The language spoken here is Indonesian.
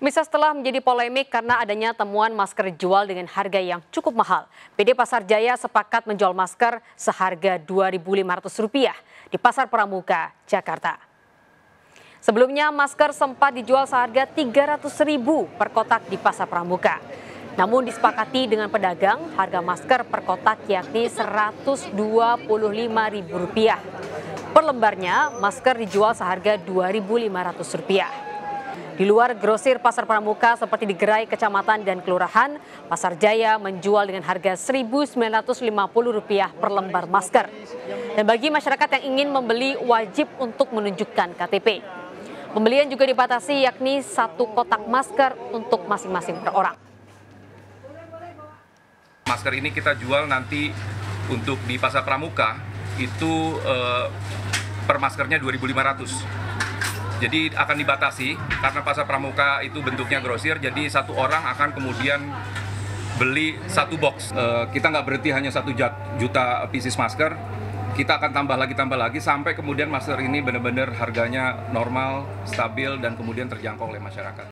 Bisa setelah menjadi polemik karena adanya temuan masker dijual dengan harga yang cukup mahal. PD Pasar Jaya sepakat menjual masker seharga Rp2.500 di Pasar Pramuka, Jakarta. Sebelumnya masker sempat dijual seharga Rp300.000 per kotak di Pasar Pramuka. Namun disepakati dengan pedagang harga masker per kotak yakni Rp125.000. Per lembarnya masker dijual seharga Rp2.500. Di luar grosir Pasar Pramuka seperti di gerai kecamatan dan kelurahan, Pasar Jaya menjual dengan harga Rp1.950 per lembar masker. Dan bagi masyarakat yang ingin membeli wajib untuk menunjukkan KTP. Pembelian juga dibatasi yakni 1 kotak masker untuk masing-masing per orang. Masker ini kita jual nanti untuk di Pasar Pramuka itu per maskernya Rp2.500. Jadi akan dibatasi karena Pasar Pramuka itu bentuknya grosir, jadi 1 orang akan kemudian beli 1 box. Kita nggak berhenti hanya 1 juta pieces masker, kita akan tambah lagi sampai kemudian masker ini benar-benar harganya normal, stabil, dan kemudian terjangkau oleh masyarakat.